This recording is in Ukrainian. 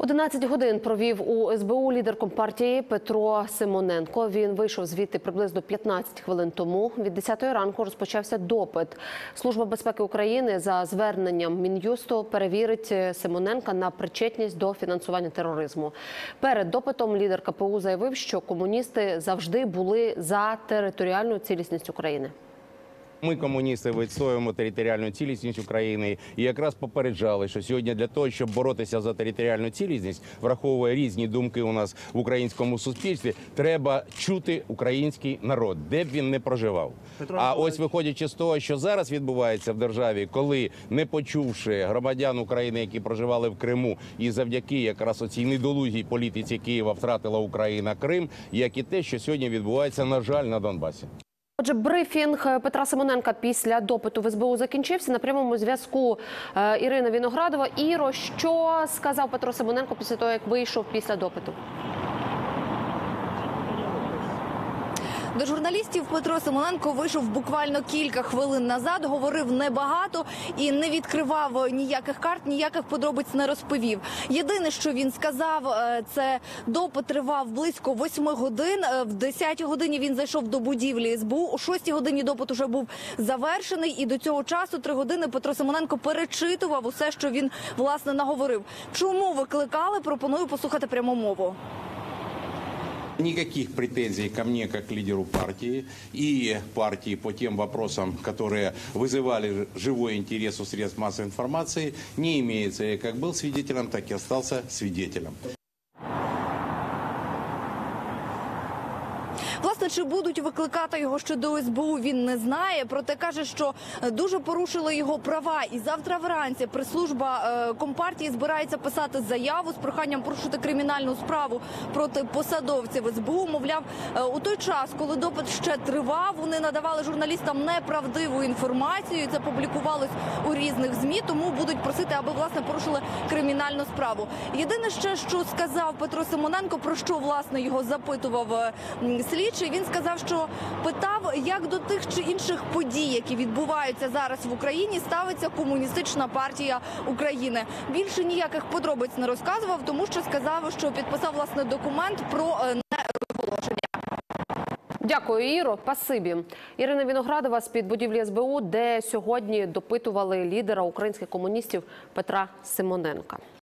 11 годин провів у СБУ лідер Компартії Петро Симоненко. Він вийшов звідти приблизно 15 хвилин тому. Від 10 ранку розпочався допит. Служба безпеки України за зверненням Мін'юсту перевірить Симоненка на причетність до фінансування тероризму. Перед допитом лідер КПУ заявив, що комуністи завжди були за територіальну цілісність України. Ми, комуністи, відстоюємо територіальну цілісність України і якраз попереджали, що сьогодні для того, щоб боротися за територіальну цілісність, враховує різні думки у нас в українському суспільстві, треба чути український народ, де б він не проживав. А ось виходячи з того, що зараз відбувається в державі, коли, не почувши громадян України, які проживали в Криму, і завдяки якраз оцій недолугій політиці Києва втратила Україна Крим, як і те, що сьогодні відбувається, на жаль, на Донбасі. Отже, брифінг Петра Симоненка після допиту в СБУ закінчився. На прямому зв'язку Ірина Віноградова. Іро, що сказав Петро Симоненко після того, як вийшов після допиту? До журналістів Петро Симоненко вийшов буквально кілька хвилин назад, говорив небагато і не відкривав ніяких карт, ніяких подробиць не розповів. Єдине, що він сказав, це допит тривав близько 8 годин. В 10 годині він зайшов до будівлі СБУ, о 6 годині допит уже був завершений. І до цього часу 3 години Петро Симоненко перечитував усе, що він, власне, наговорив. Чому викликали? Пропоную послухати пряму мову. Никаких претензий ко мне как лидеру партии и партии по тем вопросам, которые вызывали живой интерес у средств массовой информации, не имеется. Я как был свидетелем, так и остался свидетелем. Власне, чи будуть викликати його ще до СБУ, він не знає. Проте каже, що дуже порушили його права. І завтра вранці прес-служба Компартії збирається писати заяву з проханням порушити кримінальну справу проти посадовців СБУ. Мовляв, у той час, коли допит ще тривав, вони надавали журналістам неправдиву інформацію. Це публікувалось у різних ЗМІ, тому будуть просити, аби, власне, порушили кримінальну справу. Єдине ще, що сказав Петро Симоненко, про що, власне, його запитував слідчий, він сказав, що питав, як до тих чи інших подій, які відбуваються зараз в Україні, ставиться Комуністична партія України. Більше ніяких подробиць не розказував, тому що сказав, що підписав, власне, документ про нерозголошення. Дякую, Іро. Спасибі. Ірина Віноградова з-під будівлі СБУ, де сьогодні допитували лідера українських комуністів Петра Симоненка.